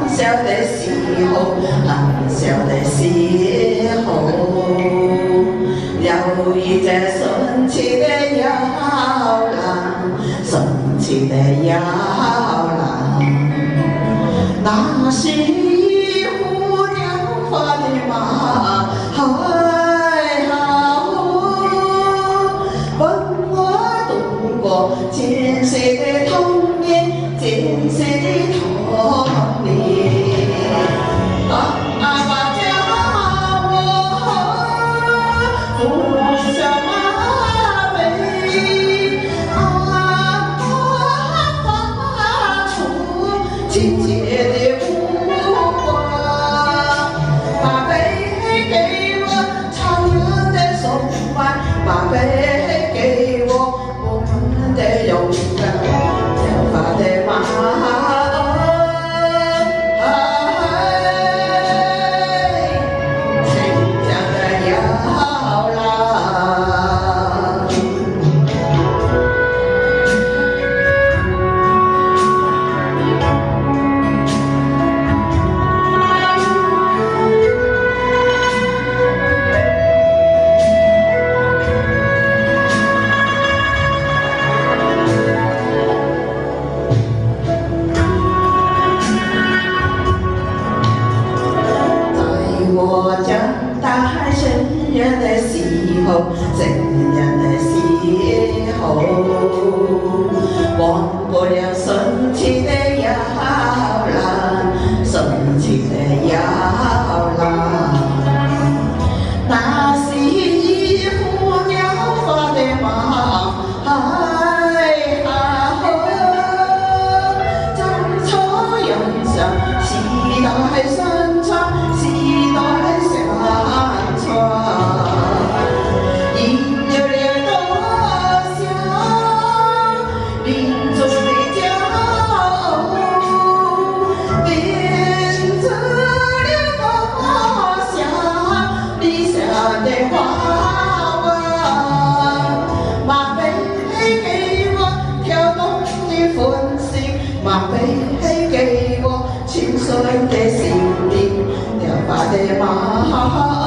小的时候，很小的时候，有一只神奇的摇篮，神奇的摇篮，那是一壶娘发的马，还好伴我度过艰涩的童年，艰涩的童年。爸爸教我扶小马背，发出亲切的呼唤。马背给我超人的崇拜，马背给我们的勇敢，跳发的马。我长大成人的时候，成人的时候，忘不了神奇的摇篮，神奇的摇篮，那是一壶鸟发的马，还好，在草原上，期待山川。马背给我青春的心灵，了发的马。